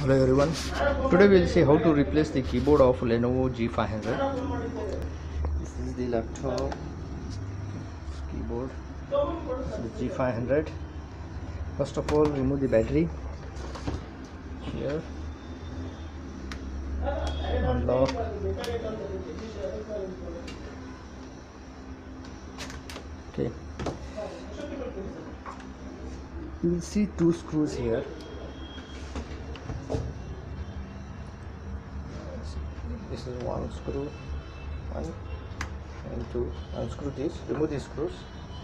Hello everyone, today we'll see how to replace the keyboard of Lenovo G500. This is the laptop keyboard. This is G500. First of all, remove the battery here, unlock, okay. You will see two screws here. This is one screw, one and two. Unscrew this, remove these screws.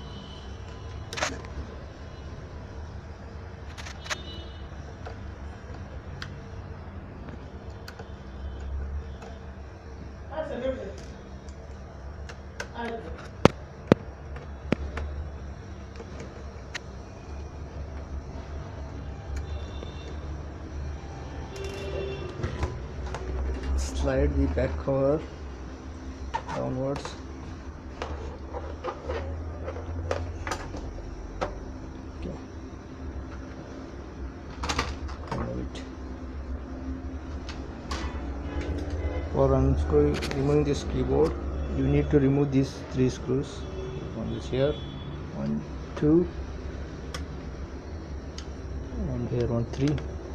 Slide the back cover downwards. Okay. Remove it. For unscrewing, removing this keyboard, you need to remove these three screws. One is here, 1, 2, and here 1, 3.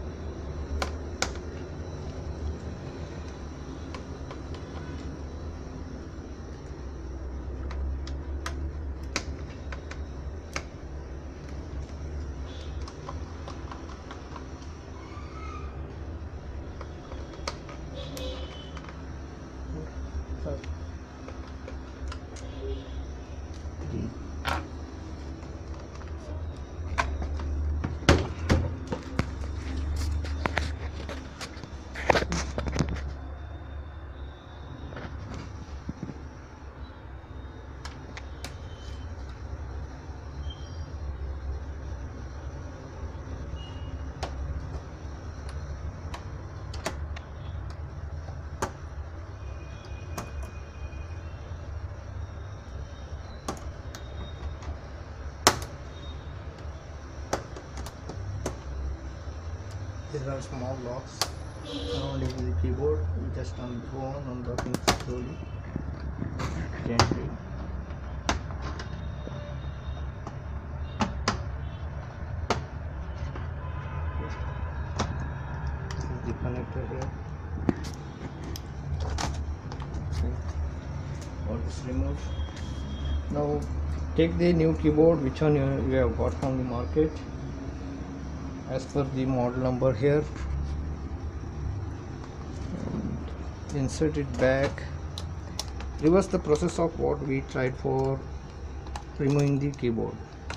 These are small locks surrounding the keyboard. You just go on unlocking slowly, gently. This is the connector here. Okay. All this removed. Now take the new keyboard, which one you have got from the market, as per the model number here, and insert it back. Reverse the process of what we tried for removing the keyboard.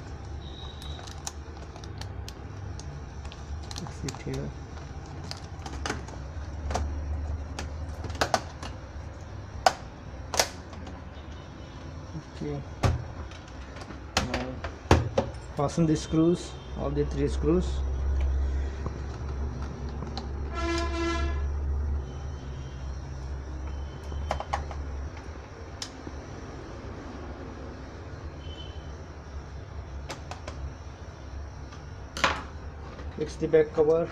Fix it here. Okay. Now fasten the screws, all the three screws. Fix the back cover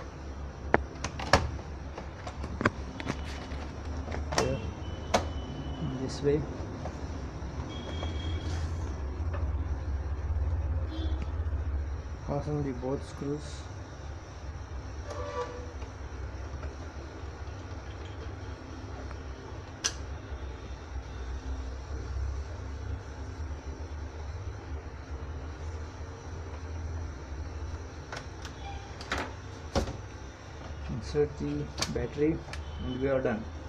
here, this way. Fasten the both screws. Insert the battery and we are done.